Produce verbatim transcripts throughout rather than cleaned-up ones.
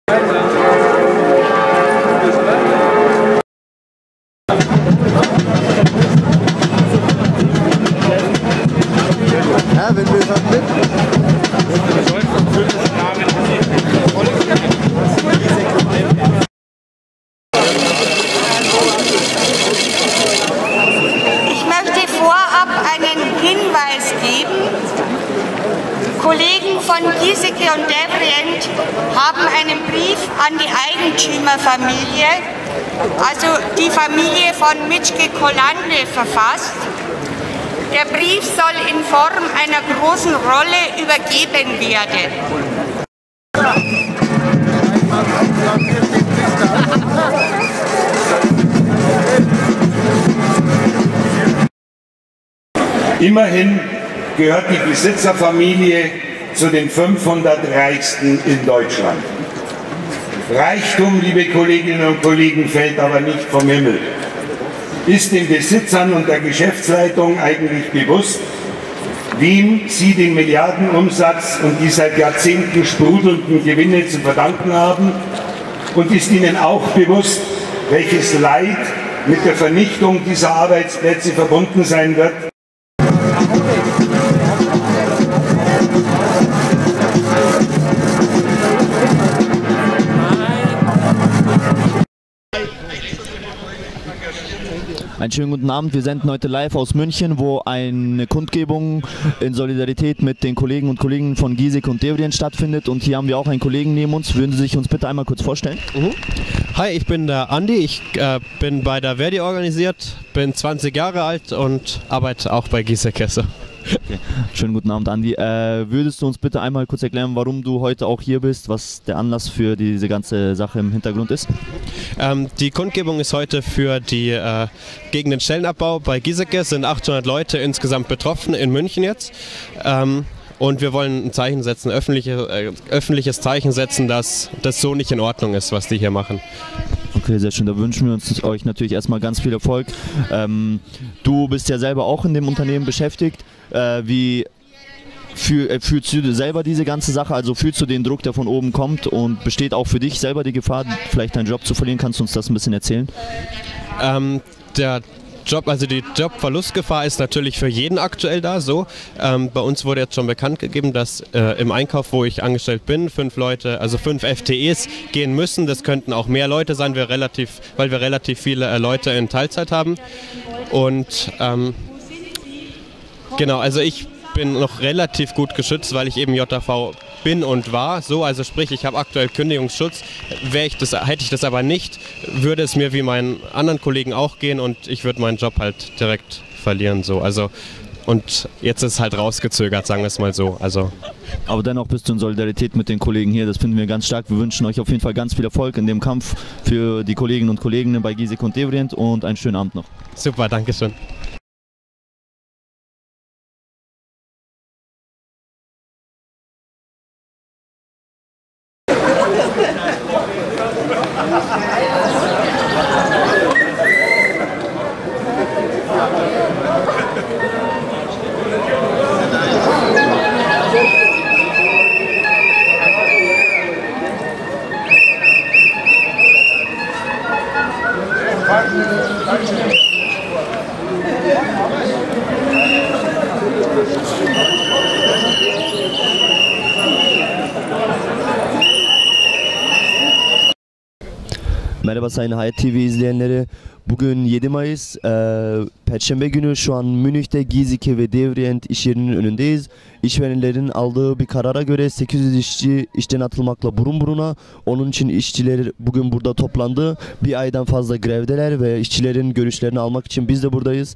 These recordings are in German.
Ja, wenn wir schon mit. Ich möchte vorab einen Hinweis geben. Kollegen von Giesecke und Devrient haben einen Brief an die Eigentümerfamilie, also die Familie von Mitschke-Kollande, verfasst. Der Brief soll in Form einer großen Rolle übergeben werden. Immerhin gehört die Besitzerfamilie zu den fünfhundert Reichsten in Deutschland. Reichtum, liebe Kolleginnen und Kollegen, fällt aber nicht vom Himmel. Ist den Besitzern und der Geschäftsleitung eigentlich bewusst, wem sie den Milliardenumsatz und die seit Jahrzehnten sprudelnden Gewinne zu verdanken haben? Und ist ihnen auch bewusst, welches Leid mit der Vernichtung dieser Arbeitsplätze verbunden sein wird? Einen schönen guten Abend, wir senden heute live aus München, wo eine Kundgebung in Solidarität mit den Kollegen und Kollegen von Giesecke und Devrient stattfindet, und hier haben wir auch einen Kollegen neben uns. Würden Sie sich uns bitte einmal kurz vorstellen? Mhm. Hi, ich bin der Andi, ich äh, bin bei der Verdi organisiert, bin zwanzig Jahre alt und arbeite auch bei Giesecke. Okay. Schönen guten Abend, Andi. Äh, würdest du uns bitte einmal kurz erklären, warum du heute auch hier bist, was der Anlass für diese ganze Sache im Hintergrund ist? Ähm, die Kundgebung ist heute für die äh, gegen den Stellenabbau bei Giesecke. Es sind achthundert Leute insgesamt betroffen in München jetzt. Ähm, und wir wollen ein Zeichen setzen, öffentliche, äh, öffentliches Zeichen setzen, dass das so nicht in Ordnung ist, was die hier machen. Okay, sehr schön. Da wünschen wir uns euch natürlich erstmal ganz viel Erfolg. Ähm, du bist ja selber auch in dem Unternehmen beschäftigt. Äh, wie fühl, äh, fühlst du selber diese ganze Sache? Also fühlst du den Druck, der von oben kommt, und besteht auch für dich selber die Gefahr, vielleicht deinen Job zu verlieren? Kannst du uns das ein bisschen erzählen? Ähm, der Job, also die Jobverlustgefahr ist natürlich für jeden aktuell da. So, ähm, bei uns wurde jetzt schon bekannt gegeben, dass äh, im Einkauf, wo ich angestellt bin, fünf Leute, also fünf F T Es gehen müssen. Das könnten auch mehr Leute sein, wir relativ, weil wir relativ viele äh, Leute in Teilzeit haben. Und ähm, genau, also ich bin noch relativ gut geschützt, weil ich eben J A V bin und war. So, also sprich, ich habe aktuell Kündigungsschutz. Wäre ich das, hätte ich das aber nicht, würde es mir wie meinen anderen Kollegen auch gehen und ich würde meinen Job halt direkt verlieren. So, also, und jetzt ist es halt rausgezögert, sagen wir es mal so. Also. Aber dennoch bist du in Solidarität mit den Kollegen hier, das finden wir ganz stark. Wir wünschen euch auf jeden Fall ganz viel Erfolg in dem Kampf für die Kolleginnen und Kollegen bei Giesecke und Devrient, und einen schönen Abend noch. Super, danke schön. Merhaba Sayın Hayat T V izleyenleri. Bugün yedi Mayıs, e, Perşembe günü. Şu an Münih'te Giesecke ve Devrient iş yerinin önündeyiz. İşverenlerin aldığı bir karara göre sekiz yüz işçi işten atılmakla burun buruna. Onun için işçiler bugün burada toplandı. Bir aydan fazla grevdeler ve işçilerin görüşlerini almak için biz de buradayız.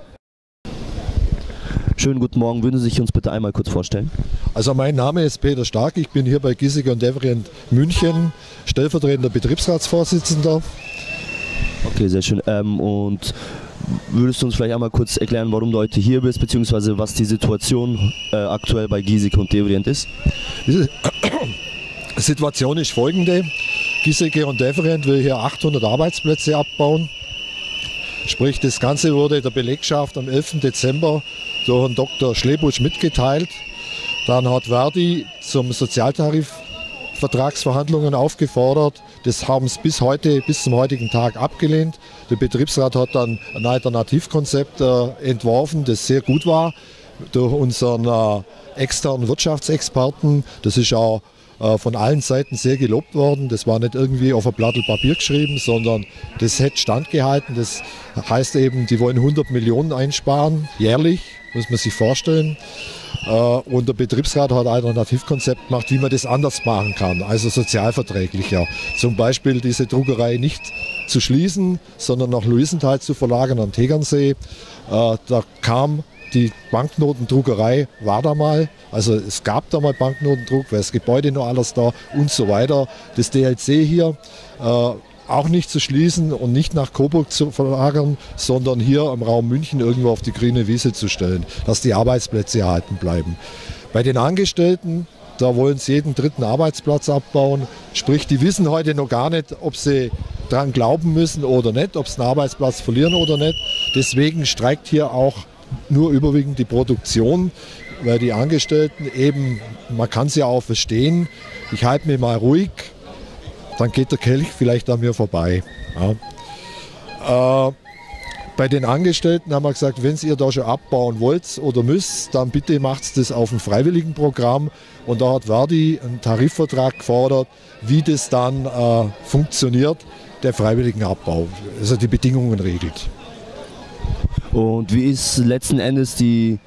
Schönen guten Morgen, würden Sie sich uns bitte einmal kurz vorstellen? Also mein Name ist Peter Stark, ich bin hier bei Giesecke und Devrient München, stellvertretender Betriebsratsvorsitzender. Okay, sehr schön. Ähm, und würdest du uns vielleicht einmal kurz erklären, warum du heute hier bist, beziehungsweise was die Situation äh, aktuell bei Giesecke und Devrient ist? Die Situation ist folgende: Giesecke und Devrient will hier achthundert Arbeitsplätze abbauen. Sprich, das Ganze wurde der Belegschaft am elften Dezember durch Herrn Doktor Schlebusch mitgeteilt. Dann hat Verdi zum Sozialtarif Vertragsverhandlungen aufgefordert. Das haben sie bis heute, bis zum heutigen Tag abgelehnt. Der Betriebsrat hat dann ein Alternativkonzept äh, entworfen, das sehr gut war, durch unseren äh, externen Wirtschaftsexperten. Das ist auch äh, von allen Seiten sehr gelobt worden. Das war nicht irgendwie auf ein Blatt Papier geschrieben, sondern das hätte standgehalten. Das heißt eben, die wollen hundert Millionen einsparen, jährlich, muss man sich vorstellen. Und der Betriebsrat hat ein Alternativkonzept gemacht, wie man das anders machen kann, also sozialverträglicher. Zum Beispiel diese Druckerei nicht zu schließen, sondern nach Luisenthal zu verlagern an Tegernsee. Da kam die Banknotendruckerei, war da mal, also es gab da mal Banknotendruck, weil das Gebäude noch alles da und so weiter. Das D L C hier auch nicht zu schließen und nicht nach Coburg zu verlagern, sondern hier im Raum München irgendwo auf die grüne Wiese zu stellen, dass die Arbeitsplätze erhalten bleiben. Bei den Angestellten, da wollen sie jeden dritten Arbeitsplatz abbauen, sprich, die wissen heute noch gar nicht, ob sie daran glauben müssen oder nicht, ob sie einen Arbeitsplatz verlieren oder nicht. Deswegen streikt hier auch nur überwiegend die Produktion, weil die Angestellten eben, man kann sie ja auch verstehen, ich halte mich mal ruhig, dann geht der Kelch vielleicht an mir vorbei. Ja. Äh, bei den Angestellten haben wir gesagt, wenn ihr da schon abbauen wollt oder müsst, dann bitte macht das auf einem freiwilligen Programm. Und da hat Verdi einen Tarifvertrag gefordert, wie das dann äh, funktioniert, der freiwilligen Abbau, also die Bedingungen regelt. Und wie ist letzten Endes die,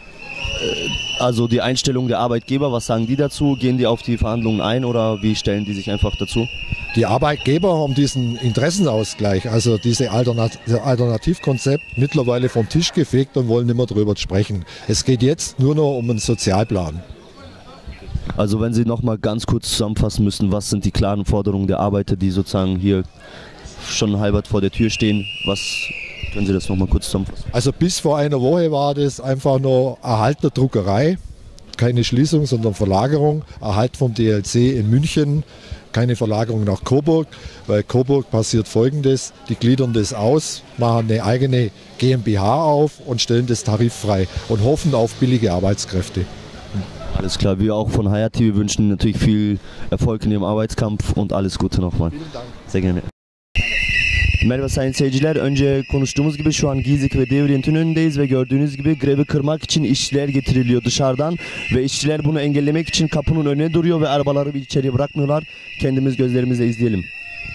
also die Einstellung der Arbeitgeber? Was sagen die dazu? Gehen die auf die Verhandlungen ein oder wie stellen die sich einfach dazu? Die Arbeitgeber haben diesen Interessenausgleich, also dieses Alternat Alternativkonzept mittlerweile vom Tisch gefegt und wollen nicht mehr darüber sprechen. Es geht jetzt nur noch um einen Sozialplan. Also wenn Sie noch mal ganz kurz zusammenfassen müssen, was sind die klaren Forderungen der Arbeiter, die sozusagen hier schon halbert vor der Tür stehen, was können Sie das noch mal kurz zusammenfassen? Also bis vor einer Woche war das einfach nur Erhalt der Druckerei, keine Schließung, sondern Verlagerung, Erhalt vom D L C in München, keine Verlagerung nach Coburg, weil Coburg passiert Folgendes, die gliedern das aus, machen eine eigene GmbH auf und stellen das tariffrei und hoffen auf billige Arbeitskräfte. Alles klar, wir auch von Hayati, wir wünschen natürlich viel Erfolg in Ihrem Arbeitskampf und alles Gute nochmal. Vielen Dank. Sehr gerne. Merhaba sayın seyirciler. Önce konuştuğumuz gibi şu an Gizik ve Devriyent'in önündeyiz ve gördüğünüz gibi grevi kırmak için işçiler getiriliyor dışarıdan ve işçiler bunu engellemek için kapının önüne duruyor ve arabaları bir içeriye bırakmıyorlar. Kendimiz gözlerimizle izleyelim.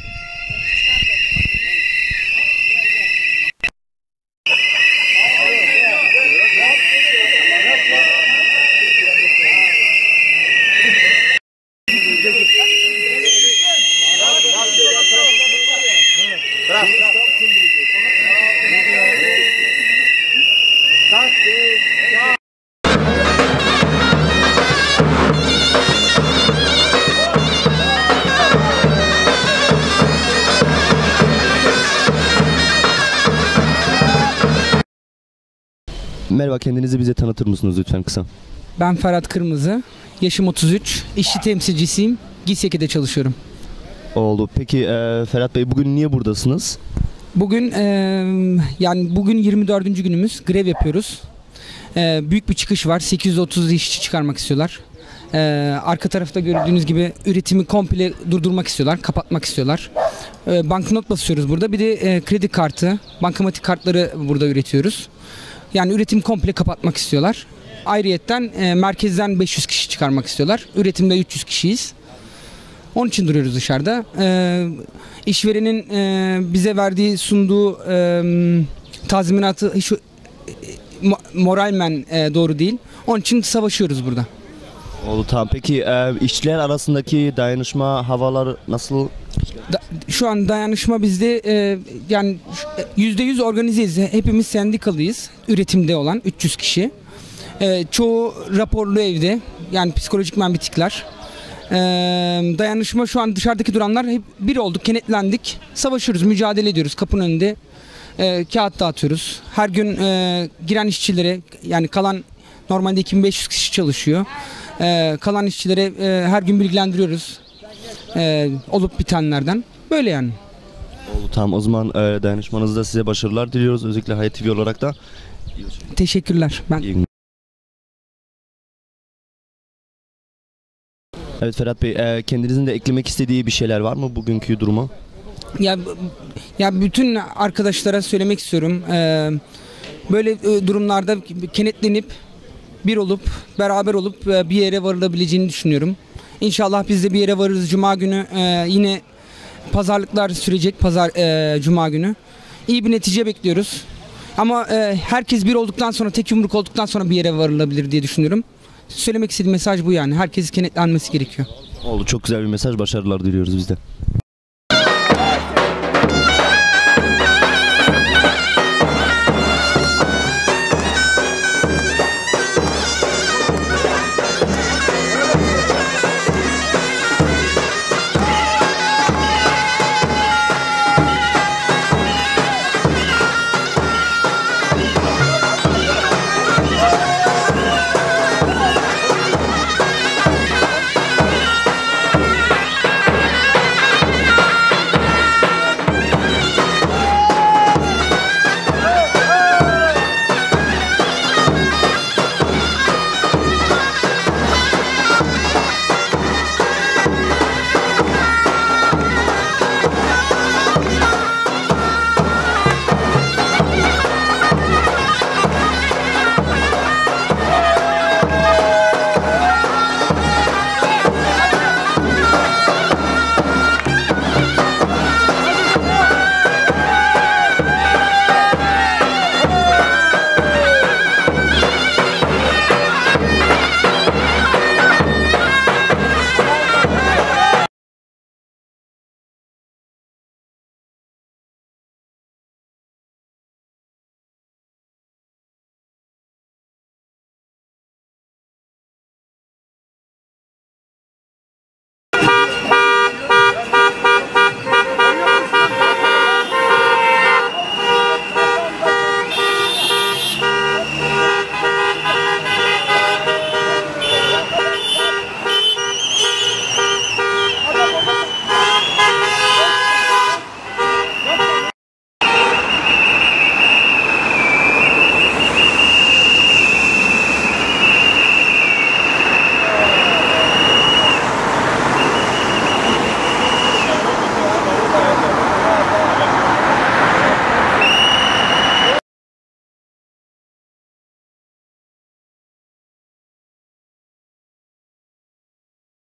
Merhaba, kendinizi bize tanıtır mısınız lütfen kısa? Ben Ferhat Kırmızı, yaşım otuz üç, işçi temsilcisiyim, GİSEK'de çalışıyorum. Oldu. Peki e, Ferhat Bey bugün niye buradasınız? Bugün e, yani bugün yirmi dördüncü günümüz, grev yapıyoruz. E, büyük bir çıkış var, sekiz yüz otuz işçi çıkarmak istiyorlar. E, arka tarafta gördüğünüz gibi üretimi komple durdurmak istiyorlar, kapatmak istiyorlar. E, banknot basıyoruz burada, bir de e, kredi kartı, bankamatik kartları burada üretiyoruz. Yani üretim komple kapatmak istiyorlar. Ayrıyetten e, merkezden beş yüz kişi çıkarmak istiyorlar. Üretimde üç yüz kişiyiz. Onun için duruyoruz dışarıda. E, işverenin e, bize verdiği, sunduğu e, tazminatı hiç e, moralmen e, doğru değil. Onun için savaşıyoruz burada. Oldu, tamam. Peki e, işçiler arasındaki dayanışma havaları nasıl? Da, şu an dayanışma bizde e, yani yüzde yüz organizeyiz. Hepimiz sendikalıyız. Üretimde olan üç yüz kişi. E, çoğu raporlu evde. Yani psikolojikmen bitikler. E, dayanışma şu an dışarıdaki duranlar hep bir olduk, kenetlendik. Savaşıyoruz, mücadele ediyoruz kapının önünde. E, kağıt dağıtıyoruz. Her gün e, giren işçilere, yani kalan normalde iki bin beş yüz kişi çalışıyor. E, kalan işçilere e, her gün bilgilendiriyoruz. Ee, olup bitenlerden. Böyle yani. Oldu, tamam. O zaman e, dayanışmanızda size başarılar diliyoruz. Özellikle Hayat T V olarak da. Teşekkürler. Ben İyi günler. Evet Ferhat Bey, e, kendinizin de eklemek istediği bir şeyler var mı bugünkü duruma? Ya ya bütün arkadaşlara söylemek istiyorum. Ee, böyle e, durumlarda kenetlenip bir olup beraber olup e, bir yere varılabileceğini düşünüyorum. İnşallah biz de bir yere varırız. Cuma günü e, yine pazarlıklar sürecek. Pazar e, Cuma günü. İyi bir netice bekliyoruz. Ama e, herkes bir olduktan sonra, tek yumruk olduktan sonra bir yere varılabilir diye düşünüyorum. Söylemek istediğim mesaj bu yani. Herkes kenetlenmesi gerekiyor. Oldu, çok güzel bir mesaj. Başarılar diliyoruz biz de.